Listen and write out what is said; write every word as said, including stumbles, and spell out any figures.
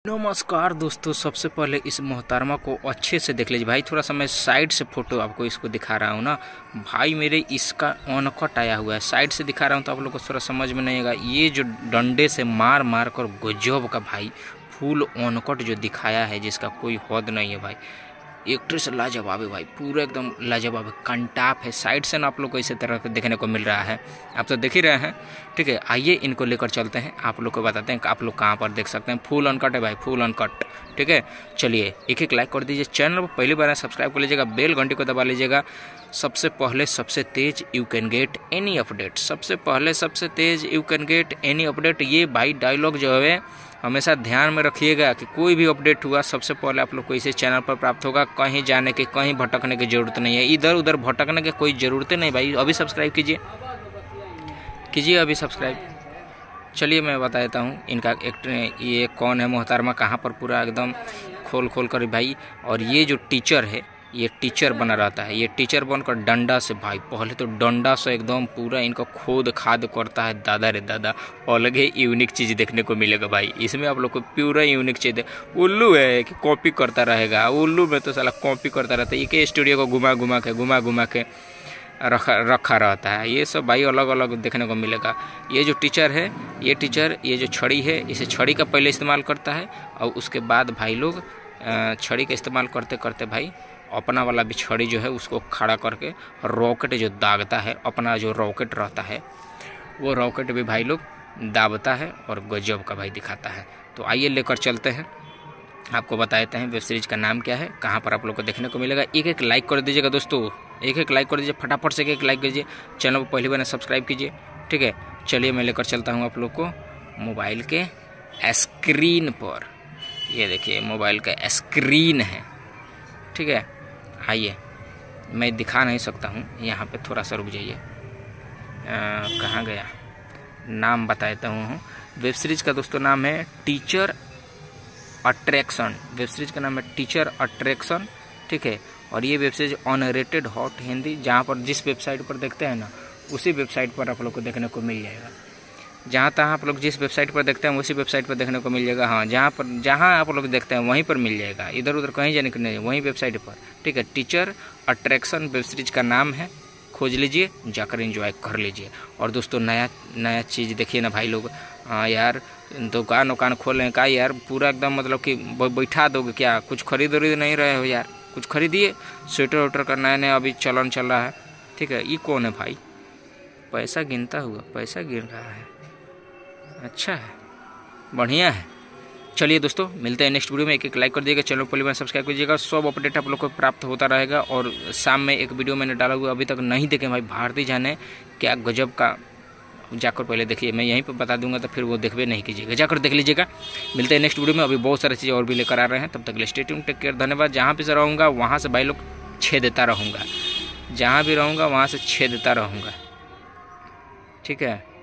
नमस्कार दोस्तों, सबसे पहले इस मोहतरमा को अच्छे से देख लीजिए भाई। थोड़ा सा मैं साइड से फोटो आपको इसको दिखा रहा हूँ ना भाई। मेरे इसका ऑनकट आया हुआ है, साइड से दिखा रहा हूँ तो आप लोग को थोड़ा समझ में नहीं आएगा। ये जो डंडे से मार मार कर गजब का भाई फुल ऑनकट जो दिखाया है, जिसका कोई हद नहीं है भाई। एक्ट्रेस लाजवाब है भाई, पूरा एकदम लाजवाब है, कंटाप है। साइड से ना आप लोग को इसी तरह देखने को मिल रहा है, आप तो देख ही रहे हैं। ठीक है, आइए इनको लेकर चलते हैं, आप लोग को बताते हैं आप लोग कहाँ पर देख सकते हैं। फुल अनकट है भाई, फुल अनकट। ठीक है, चलिए एक एक लाइक कर दीजिए, चैनल को पहली बार सब्सक्राइब कर लीजिएगा, बेल घंटी को दबा लीजिएगा। सबसे पहले सबसे तेज you can get any update, सबसे पहले सबसे तेज you can get any update. ये भाई डायलॉग जो है हमेशा ध्यान में रखिएगा कि कोई भी अपडेट हुआ सबसे पहले आप लोग को इसी चैनल पर प्राप्त होगा। कहीं जाने की, कहीं भटकने की जरूरत नहीं है, इधर उधर भटकने की कोई ज़रूरत नहीं भाई। अभी सब्सक्राइब कीजिए कीजिए अभी सब्सक्राइब। चलिए मैं बता देता हूँ इनका एक, ये कौन है मोहतरमा, कहाँ पर पूरा एकदम खोल खोल कर भाई। और ये जो टीचर है, ये टीचर बना रहता है, ये टीचर बनकर डंडा से भाई, पहले तो डंडा से एकदम पूरा इनको खोद खाद करता है। दादा रे दादा, अलग ही यूनिक चीज़ देखने को मिलेगा भाई इसमें। आप लोग को पूरा यूनिक चीज़ है। उल्लू है कि कॉपी करता रहेगा, उल्लू में तो साला कॉपी करता रहता है। ये के स्टूडियो को घुमा घुमा के घुमा घुमा के रखा रखा रहता है। ये सब भाई अलग अलग देखने को मिलेगा। ये जो टीचर है, ये टीचर ये जो छड़ी है, इसे छड़ी का पहले इस्तेमाल करता है और उसके बाद भाई लोग छड़ी का इस्तेमाल करते करते भाई अपना वाला भी छड़ी जो है उसको खड़ा करके रॉकेट जो दागता है, अपना जो रॉकेट रहता है वो रॉकेट भी भाई लोग दाबता है और गजब का भाई दिखाता है। तो आइए लेकर चलते हैं, आपको बता देते हैं वेब सीरीज़ का नाम क्या है, कहाँ पर आप लोग को देखने को मिलेगा। एक एक लाइक कर दीजिएगा दोस्तों, एक एक लाइक कर दीजिए फटाफट से, एक एक लाइक कीजिए, चैनल को पहली बार सब्सक्राइब कीजिए। ठीक है, चलिए मैं लेकर चलता हूँ आप लोग को मोबाइल के स्क्रीन पर। ये देखिए मोबाइल का स्क्रीन है। ठीक है, आइए मैं दिखा नहीं सकता हूँ, यहाँ पे थोड़ा सा रुक जाइए। कहाँ गया, नाम बता देता हूँ। वेब सीरीज़ का दोस्तों नाम है टीचर अट्रैक्शन। वेब सीरीज़ का नाम है टीचर अट्रैक्शन। ठीक है, और ये web series unrated hot Hindi, जहाँ पर जिस वेबसाइट पर देखते हैं ना उसी वेबसाइट पर आप लोग को देखने को मिल जाएगा। जहाँ तहाँ आप लोग जिस वेबसाइट पर देखते हैं उसी वेबसाइट पर देखने को मिल जाएगा। हाँ, जहाँ पर जहाँ आप लोग देखते हैं वहीं पर मिल जाएगा, इधर उधर कहीं जाने की नहीं, वहीं वेबसाइट पर। ठीक है, टीचर अट्रैक्शन वेब सीरीज का नाम है, खोज लीजिए, जाकर एंजॉय कर लीजिए। और दोस्तों नया नया चीज़ देखिए ना भाई लोग। हाँ यार, दुकान उकान खोलें का यार, पूरा एकदम मतलब कि बैठा दोगे क्या? कुछ खरीद वरीद नहीं रहे हो यार, कुछ खरीदिए। स्वेटर वेटर का नया नया अभी चलन चल रहा है। ठीक है, ये कौन है भाई? पैसा गिनता हुआ, पैसा गिन रहा है, अच्छा है, बढ़िया है। चलिए दोस्तों मिलते हैं नेक्स्ट वीडियो में। एक एक लाइक कर दीजिएगा, चैनल को पहले बार सब्सक्राइब कीजिएगा, सब अपडेट आप लोग को प्राप्त होता रहेगा। और शाम में एक वीडियो मैंने डाला हुआ, अभी तक नहीं देखे भाई, भारती जाने क्या गजब का, जाकर पहले देखिए, मैं यहीं पर बता दूंगा तो फिर वो देखबे नहीं कीजिएगा, जाकर देख लीजिएगा। मिलते हैं नेक्स्ट वीडियो में, अभी बहुत सारी चीज़ें और भी लेकर आ रहे हैं, तब तक स्टे ट्यून्ड, टेक केयर, धन्यवाद। जहाँ भी से रहूँगा वहाँ से भाई लोग छेद देता रहूँगा, जहाँ भी रहूँगा वहाँ से छेद देता रहूँगा। ठीक है।